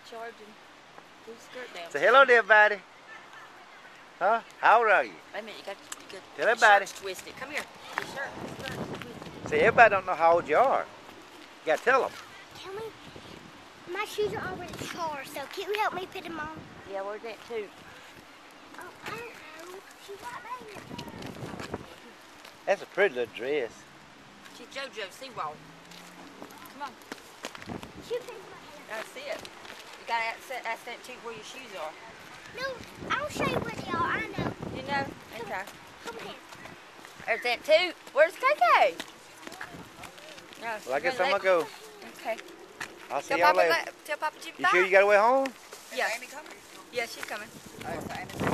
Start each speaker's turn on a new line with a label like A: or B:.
A: charged and pull the skirt down.
B: Say hello to everybody. Huh? How old are you?
A: Wait a minute, you got
B: tell everybody.
A: Twisted. Come here. Your skirt is twisted.
B: See, everybody don't know how old you are. You gotta tell them.
C: Tell me. My shoes are already charged, so can you help me put them on?
A: Yeah, where's that too?
C: Oh, I don't know. She's right there.
B: That's a pretty little dress.
A: She's JoJo Seawall. Come on.
C: She fixed my hair.
A: I see it. You gotta ask that chick where your shoes are.
C: No, I'll show you where they are. I know.
A: You know? Okay.
C: Come here.
A: There's that too. Where's KK? No,
B: Well, I guess I'm gonna go.
A: Okay.
B: I'll see y'all later.
A: Tell Papa Jim
B: You
A: bye.
B: sure you got a way home?
A: Yeah. Is Amy coming? Yeah, she's coming.